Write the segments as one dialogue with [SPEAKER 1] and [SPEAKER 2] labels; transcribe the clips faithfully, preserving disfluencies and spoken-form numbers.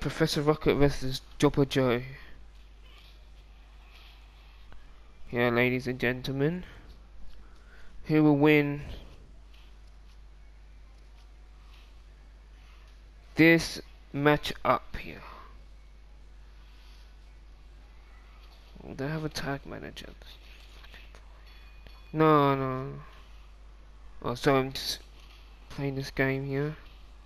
[SPEAKER 1] Professor Rocket versus Jobber Joe. Yeah, ladies and gentlemen, who will win this match up here? Oh, they have a tag manager. No, no. Oh, so I'm just playing this game here.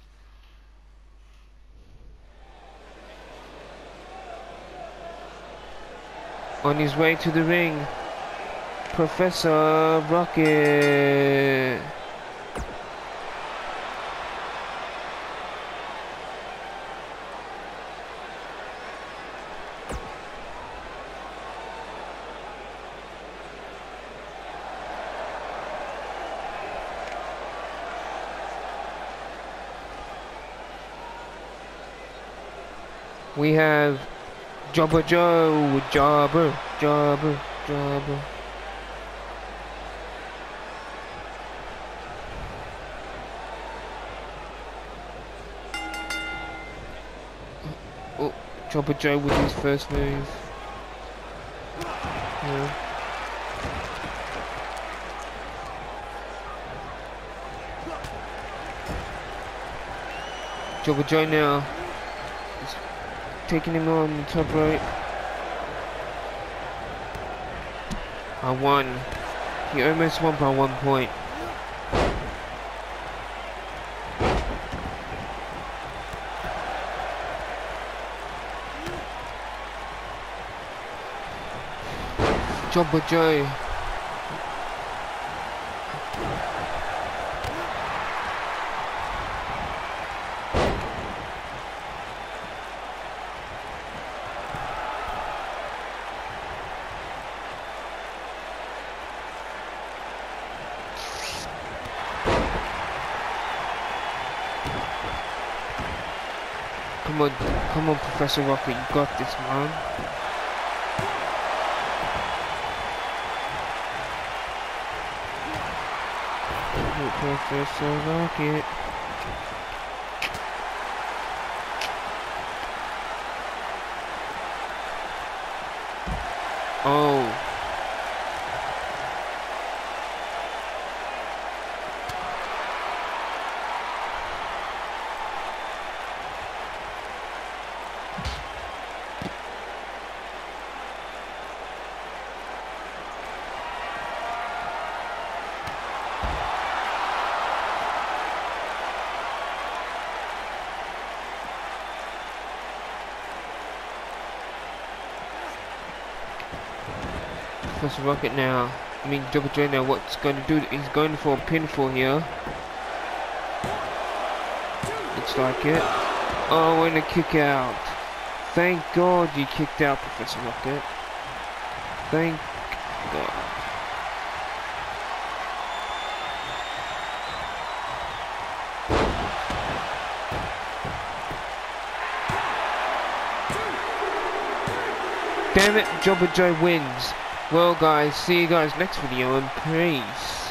[SPEAKER 1] On his way to the ring, Professor Rocket. We have Jobber Joe, Jobber, Jobber, Jobber. Oh, Jobber Joe with his first move. Yeah. Jobber Joe now. Taking him on the top right. I won. He almost won by one point. Jobber Joe. Come on, come on, Professor Rocket, you got this, man. Professor Rocket. Oh. Professor Rocket now, I mean Jobber Joe now, what's going to do? He's going for a pinfall here. Looks like it. Oh, and a kick out. Thank God you kicked out, Professor Rocket. Thank God. Damn it, Jobber Joe wins. Well guys, see you guys next video and peace.